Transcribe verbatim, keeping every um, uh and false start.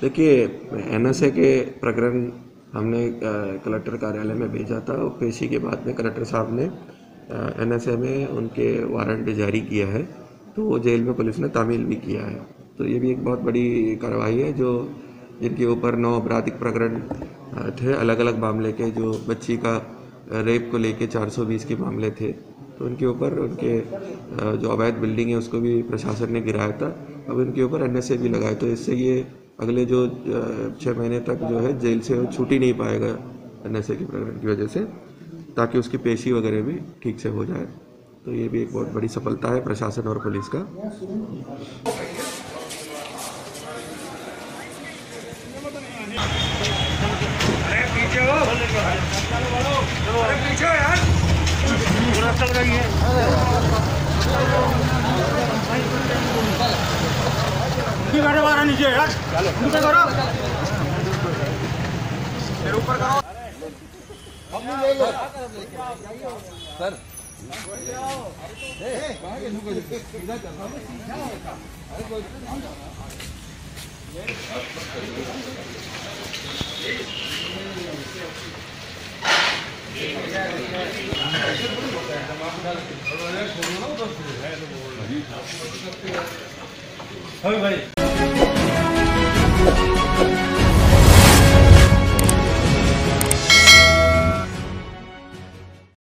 देखिए, एनएसए के प्रकरण हमने कलेक्टर कार्यालय में भेजा था और पेशी के बाद में कलेक्टर साहब ने एनएसए में उनके वारंट जारी किया है, तो वो जेल में पुलिस ने तामील भी किया है। तो ये भी एक बहुत बड़ी कार्रवाई है जो जिनके ऊपर नौ आपराधिक प्रकरण थे, अलग अलग मामले के, जो बच्ची का रेप को लेके चार सौ बीस के मामले थे, तो उनके ऊपर उनके जो अवैध बिल्डिंग है उसको भी प्रशासन ने गिराया था। अब इनके ऊपर एनएसए भी लगाए, तो इससे ये अगले जो छः महीने तक जो है जेल से छूट ही नहीं पाएगा एनएसए के प्रकरण की वजह से, ताकि उसकी पेशी वगैरह भी ठीक से हो जाए। तो ये भी एक बहुत बड़ी सफलता है प्रशासन और पुलिस का। नीचे यार, नीचे करो, फिर ऊपर करो। सर भाई